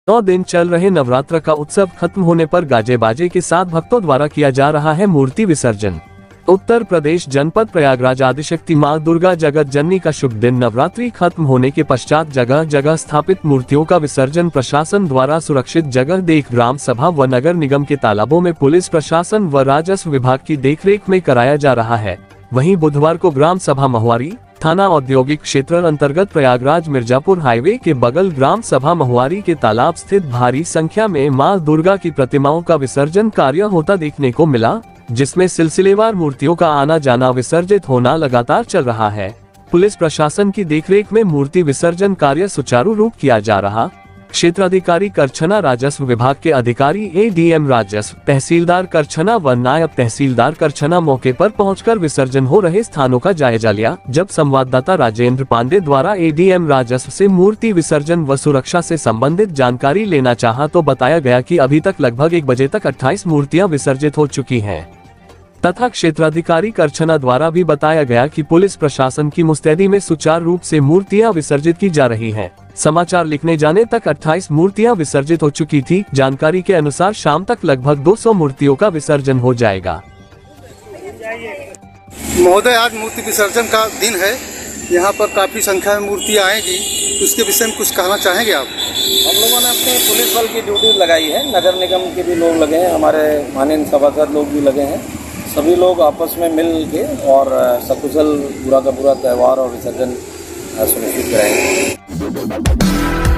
9 दिन चल रहे नवरात्र का उत्सव खत्म होने पर गाजे बाजे के साथ भक्तों द्वारा किया जा रहा है मूर्ति विसर्जन। उत्तर प्रदेश जनपद प्रयागराज आदिशक्ति मां दुर्गा जगत जननी का शुभ दिन नवरात्रि खत्म होने के पश्चात जगह जगह स्थापित मूर्तियों का विसर्जन प्रशासन द्वारा सुरक्षित जगह देख ग्राम सभा व नगर निगम के तालाबों में पुलिस प्रशासन व राजस्व विभाग की देखरेख में कराया जा रहा है। वहीं बुधवार को ग्राम सभा महुआरी थाना औद्योगिक क्षेत्र अंतर्गत प्रयागराज मिर्जापुर हाईवे के बगल ग्राम सभा महुआरी के तालाब स्थित भारी संख्या में मां दुर्गा की प्रतिमाओं का विसर्जन कार्य होता देखने को मिला, जिसमें सिलसिलेवार मूर्तियों का आना जाना विसर्जित होना लगातार चल रहा है। पुलिस प्रशासन की देखरेख में मूर्ति विसर्जन कार्य सुचारू रूप किया जा रहा। क्षेत्राधिकारी करछना, राजस्व विभाग के अधिकारी एडीएम राजस्व, तहसीलदार करछना व नायब तहसीलदार करछना मौके पर पहुंचकर विसर्जन हो रहे स्थानों का जायजा लिया। जब संवाददाता राजेंद्र पांडे द्वारा एडीएम राजस्व से मूर्ति विसर्जन व सुरक्षा से संबंधित जानकारी लेना चाहा तो बताया गया कि अभी तक लगभग 1 बजे तक 28 मूर्तियां विसर्जित हो चुकी हैं तथा क्षेत्राधिकारी करछना द्वारा भी बताया गया कि पुलिस प्रशासन की मुस्तैदी में सुचारू रूप से मूर्तियां विसर्जित की जा रही हैं। समाचार लिखने जाने तक 28 मूर्तियां विसर्जित हो चुकी थी। जानकारी के अनुसार शाम तक लगभग 200 मूर्तियों का विसर्जन हो जाएगा। महोदय, आज मूर्ति विसर्जन का दिन है, यहाँ पर काफी संख्या में मूर्तियाँ आएगी, उसके विषय में कुछ कहना चाहेंगे आप? हम लोगों ने अपने पुलिस बल की ड्यूटी लगाई है, नगर निगम के भी लोग लगे हैं, हमारे माननीय सभासद लोग भी लगे हैं। सभी लोग आपस में मिल के और सकुशल पूरा का पूरा त्यौहार और विसर्जन सुनिश्चित कराएंगे।